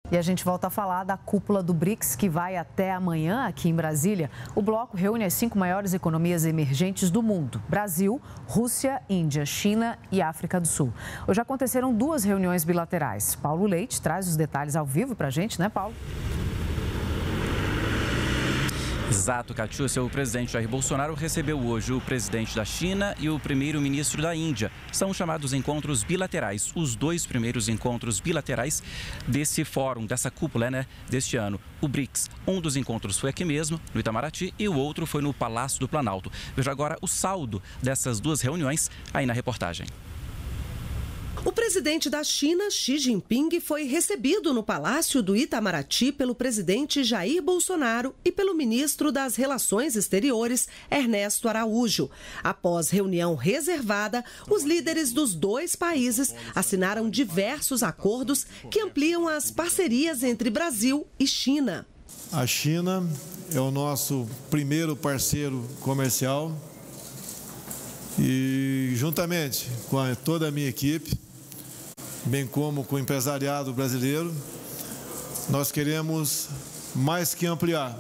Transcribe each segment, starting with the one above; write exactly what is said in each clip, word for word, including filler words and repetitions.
E a gente volta a falar da cúpula do BRICS, que vai até amanhã aqui em Brasília. O bloco reúne as cinco maiores economias emergentes do mundo: Brasil, Rússia, Índia, China e África do Sul. Hoje aconteceram duas reuniões bilaterais. Paulo Leite traz os detalhes ao vivo para a gente, né, Paulo? Exato, Catiúcia. O presidente Jair Bolsonaro recebeu hoje o presidente da China e o primeiro-ministro da Índia. São chamados encontros bilaterais, os dois primeiros encontros bilaterais desse fórum, dessa cúpula, né, deste ano, o BRICS. Um dos encontros foi aqui mesmo, no Itamaraty, e o outro foi no Palácio do Planalto. Veja agora o saldo dessas duas reuniões aí na reportagem. O presidente da China, Xi Jinping, foi recebido no Palácio do Itamaraty pelo presidente Jair Bolsonaro e pelo ministro das Relações Exteriores, Ernesto Araújo. Após reunião reservada, os líderes dos dois países assinaram diversos acordos que ampliam as parcerias entre Brasil e China. A China é o nosso primeiro parceiro comercial e, juntamente com a, toda a minha equipe, bem como com o empresariado brasileiro, nós queremos mais que ampliar,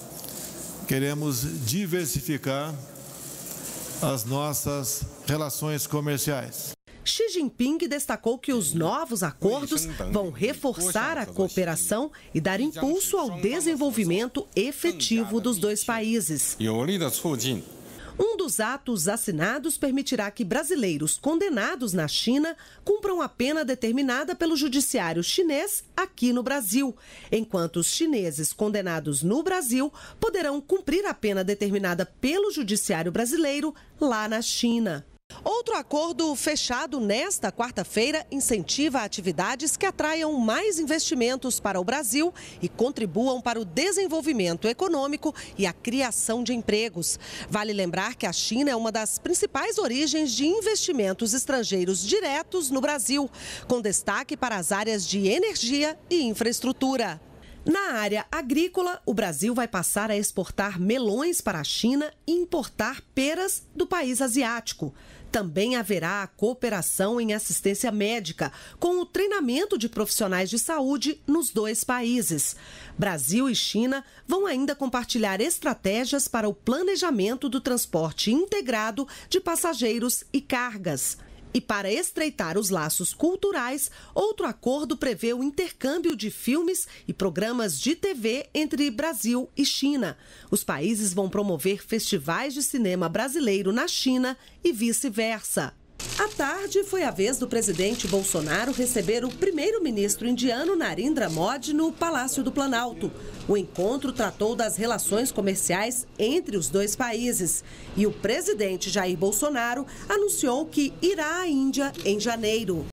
queremos diversificar as nossas relações comerciais. Xi Jinping destacou que os novos acordos vão reforçar a cooperação e dar impulso ao desenvolvimento efetivo dos dois países. Um dos atos assinados permitirá que brasileiros condenados na China cumpram a pena determinada pelo judiciário chinês aqui no Brasil, enquanto os chineses condenados no Brasil poderão cumprir a pena determinada pelo judiciário brasileiro lá na China. Outro acordo fechado nesta quarta-feira incentiva atividades que atraiam mais investimentos para o Brasil e contribuam para o desenvolvimento econômico e a criação de empregos. Vale lembrar que a China é uma das principais origens de investimentos estrangeiros diretos no Brasil, com destaque para as áreas de energia e infraestrutura. Na área agrícola, o Brasil vai passar a exportar melões para a China e importar peras do país asiático. Também haverá a cooperação em assistência médica, com o treinamento de profissionais de saúde nos dois países. Brasil e China vão ainda compartilhar estratégias para o planejamento do transporte integrado de passageiros e cargas. E para estreitar os laços culturais, outro acordo prevê o intercâmbio de filmes e programas de T V entre Brasil e China. Os países vão promover festivais de cinema brasileiro na China e vice-versa. À tarde, foi a vez do presidente Bolsonaro receber o primeiro-ministro indiano Narendra Modi no Palácio do Planalto. O encontro tratou das relações comerciais entre os dois países. E o presidente Jair Bolsonaro anunciou que irá à Índia em janeiro.